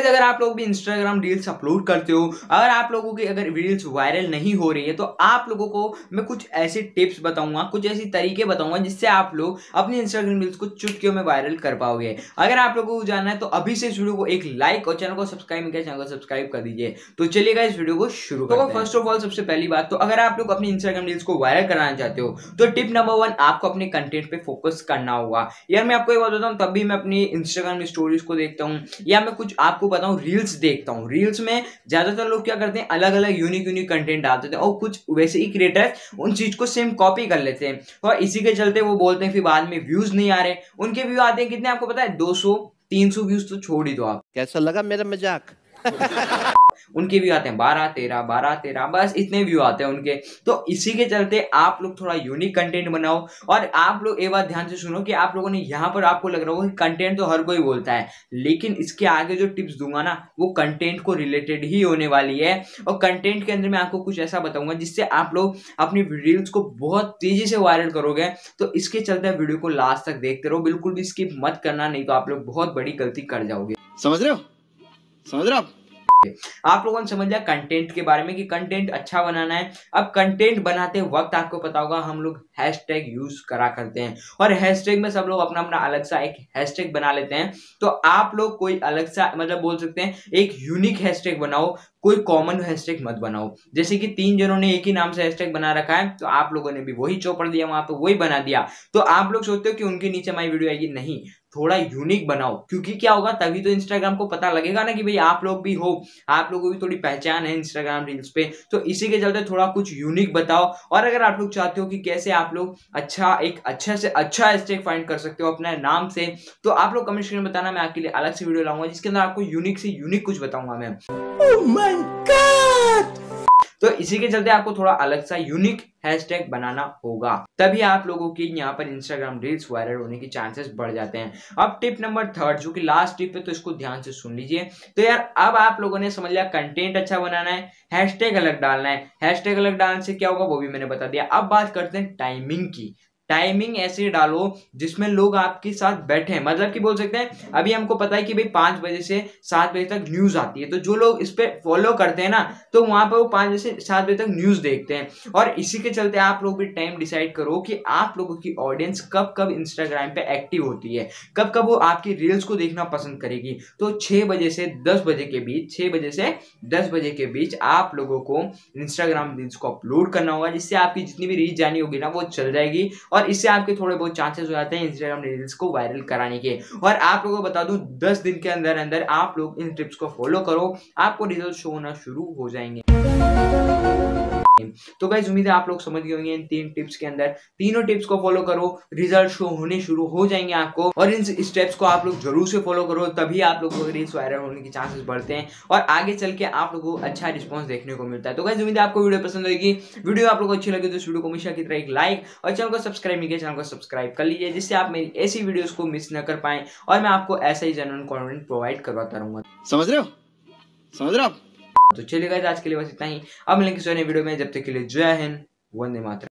Guys अगर आप लोग भी इंस्टाग्राम रील्स अपलोड करते हो, अगर आप लोगों की अगर रील्स वायरल नहीं हो रही है, तो आप लोगों को मैं कुछ ऐसे टिप्स बताऊंगा, कुछ ऐसी तरीके बताऊंगा जिससे आप लोग अपनी इंस्टाग्राम रील्स को चुटकियों में वायरल कर पाओगे। अगर आप लोगों को जानना है तो अभी से इस वीडियो को एक लाइक और चैनल को सब्सक्राइब नहीं किया, चैनल को सब्सक्राइब कर दीजिए। तो चलिएगा इस वीडियो को शुरू करते हैं। फर्स्ट ऑफ ऑल सबसे पहली बात, तो अगर आप लोग अपनी इंस्टाग्राम रील्स को वायरल कराना चाहते हो तो टिप नंबर 1, आपको अपने कंटेंट पे फोकस करना होगा। यार मैं आपको एक बात बताता हूँ, तब भी मैं अपनी इंस्टाग्राम स्टोरीज को देखता हूँ या मैं कुछ आपको बताऊं रील्स देखता हूं। रील्स में ज्यादातर लोग क्या करते हैं, अलग अलग यूनिक कंटेंट डालते हैं और कुछ वैसे ही क्रिएटर्स उन चीज को सेम कॉपी कर लेते हैं और इसी के चलते वो बोलते हैं फिर बाद में व्यूज नहीं आ रहे। उनके व्यू आते हैं कितने आपको पता है, 200 300 व्यूज तो छोड़ ही दो आप। कैसा लगा मेरा मजाक? उनके व्यू आते हैं 12 13 बस इतने व्यू आते हैं उनके। तो इसी के चलते आप लोग थोड़ा यूनिक कंटेंट बनाओ। और आप लोग एक बात ध्यान से सुनो कि आप लोगों ने यहाँ पर आपको लग रहा होगा कि कंटेंट तो हर कोई बोलता है, लेकिन इसके आगे जो टिप्स दूंगा ना वो कंटेंट को रिलेटेड ही होने वाली है। और कंटेंट के अंदर मैं आपको कुछ ऐसा बताऊंगा जिससे आप लोग अपनी रील्स को बहुत तेजी से वायरल करोगे। तो इसके चलते वीडियो को लास्ट तक देखते रहो, बिल्कुल भी स्किप मत करना, नहीं तो आप लोग बहुत बड़ी गलती कर जाओगे। समझ रहे हो? समझ रहे हो आप लोगों ने समझ लिया कंटेंट के बारे में कि कंटेंट अच्छा बनाना है। अब कंटेंट बनाते वक्त आपको पता होगा हम लोग हैशटैग यूज करा करते हैं और हैशटैग में सब लोग अपना अपना अलग सा एक हैशटैग बना लेते हैं। तो आप लोग कोई अलग सा मतलब बोल सकते हैं एक यूनिक हैशटैग बनाओ, कोई कॉमन हैशटैग मत बनाओ। जैसे कि 3 जनों ने एक ही नाम से हैशटैग बना रखा है तो आप लोगों ने भी वही चौपड़ दिया, वहां पे वही बना दिया। तो आप लोग सोचते हो कि उनके नीचे हमारी वीडियो आएगी, नहीं, थोड़ा यूनिक बनाओ। क्योंकि क्या होगा, तभी तो इंस्टाग्राम को पता लगेगा ना कि भाई आप लोग भी हो, आप लोगों की थोड़ी पहचान है इंस्टाग्राम रील्स पे। तो इसी के चलते थोड़ा कुछ यूनिक बताओ। और अगर आप लोग चाहते हो कि कैसे आप लोग अच्छा से अच्छा हैशटैग फाइंड कर सकते हो अपने नाम से, तो आप लोग कमेंट सेक्शन में बताना, मैं आपके लिए अलग से वीडियो लाऊंगा जिसके अंदर आपको यूनिक से यूनिक कुछ बताऊंगा मैं। Oh my God! तो इसी के चलते आपको थोड़ा अलग सा यूनिक हैशटैग बनाना होगा, तभी आप लोगों की यहाँ पर इंस्टाग्राम रील्स वायरल होने की चांसेस बढ़ जाते हैं। अब टिप नंबर 3 जो कि लास्ट टिप है, तो इसको ध्यान से सुन लीजिए। तो यार अब आप लोगों ने समझ लिया कंटेंट अच्छा बनाना है, हैशटैग अलग डालना है। हैशटैग अलग डालने से क्या होगा वो भी मैंने बता दिया। अब बात करते हैं टाइमिंग की। टाइमिंग ऐसे डालो जिसमें लोग आपके साथ बैठे हैं, मतलब कि बोल सकते हैं अभी हमको पता है कि भाई 5 बजे से 7 बजे तक न्यूज आती है, तो जो लोग इस पे फॉलो करते हैं ना, तो वहां पर वो 5 बजे से 7 बजे तक न्यूज देखते हैं। और इसी के चलते आप लोग भी टाइम डिसाइड करो कि आप लोगों की ऑडियंस कब कब इंस्टाग्राम पे एक्टिव होती है, कब कब वो आपकी रील्स को देखना पसंद करेगी। तो 6 बजे से 10 बजे के बीच, 6 बजे से 10 बजे के बीच आप लोगों को इंस्टाग्राम रील्स को अपलोड करना होगा, जिससे आपकी जितनी भी रीच जानी होगी ना वो चल जाएगी और इससे आपके थोड़े बहुत चांसेस हो जाते हैं इंस्टाग्राम रील्स को वायरल कराने के। और आप लोगों को बता दूं 10 दिन के अंदर अंदर आप लोग इन टिप्स को फॉलो करो, आपको रिजल्ट शो होना शुरू हो जाएंगे। तो गाइस उम्मीद है आप लोग समझ गए होंगे इन 3 टिप्स के अंदर। तीनों टिप्स को फॉलो करो, रिजल्ट शो होने शुरू हो जाएंगे आपको। और इन स्टेप्स को आप लोग जरूर से फॉलो करो, तभी आप लोगों को रील्स वायरल होने के चांसेस बढ़ते हैं और आगे चल के आप लोगों को अच्छा रिस्पांस देखने को मिलता है। तो गाइस उम्मीद है आपको वीडियो पसंद होगी। वीडियो आप लोगों को अच्छी लगी तो इस वीडियो को हमेशा की तरह एक लाइक और चैनल को सब्सक्राइब नहीं किया, चैनल को सब्सक्राइब कर लीजिए, जिससे आप मेरी ऐसी वीडियोस को मिस न कर पाए और मैं आपको ऐसा ही जेन्युइन कंटेंट प्रोवाइड करवाता रहूंगा। समझ रहे हो? समझ रहे हो? तो चलिए गाइस आज के लिए बस इतना ही। अब मिलेंगे किसी नए वीडियो में, जब तक के लिए जय हिंद, वंदे मातरम।